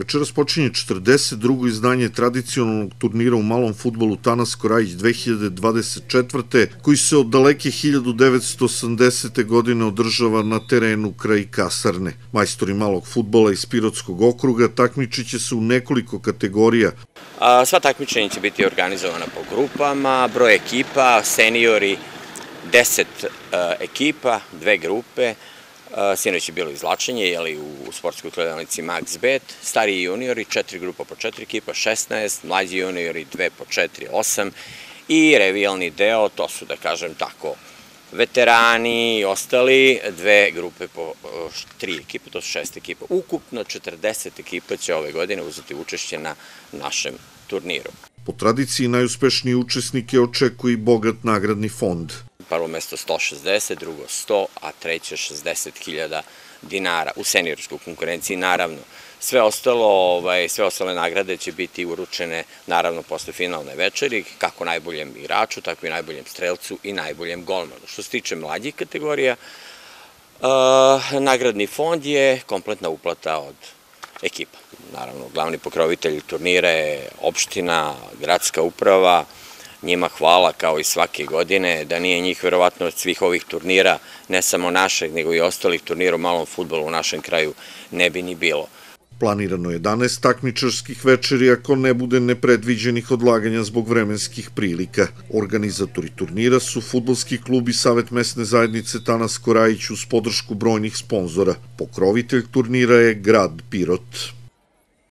Večeras počinje 42. izdanje tradicionalnog turnira u malom fudbalu Tanas Korajić 2024. koji se od daleke 1980. godine održava na terenu kraj kasarne. Majstori malog fudbala iz Pirotskog okruga takmičit će se u nekoliko kategorija. Sva takmičenja će biti organizovana po grupama, broj ekipa, seniori 10 ekipa, 2 grupe. Sinoć je bilo izvlačenje u sportskoj kladionici MaxBet, stariji i juniori 4 grupa po 4 ekipa, 16, mlađi juniori 2 po 4, 8 i revijalni deo, to su da kažem tako veterani i ostali, 2 grupe po 3 ekipe, to su 6 ekipa. Ukupno 40 ekipa će ove godine uzeti učešće na našem turniru. Po tradiciji najuspešniji učesnike očekuje i bogat nagradni fond. Prvo mesto 160, drugo 100, a treće 60.000 dinara u seniorskoj konkurenciji, naravno. Sve ostale nagrade će biti uručene, naravno, posle finalne večeri, kako najboljem igraču, tako i najboljem strelcu i najboljem golmanu. Što se tiče mlađih kategorija, nagradni fond je kompletna uplata od ekipa. Naravno, glavni pokrovitelj turnira je opština, gradska uprava. Njima hvala kao i svake godine, da nije njih verovatno od svih ovih turnira, ne samo našeg, nego i ostalih turnira u malom fudbalu u našem kraju ne bi ni bilo. Planirano je 11 takmičarskih večeri ako ne bude nepredviđenih odlaganja zbog vremenskih prilika. Organizatori turnira su fudbalski klub i Savet mesne zajednice Tanas Korajić uz podršku brojnih sponzora. Pokrovitelj turnira je grad Pirot.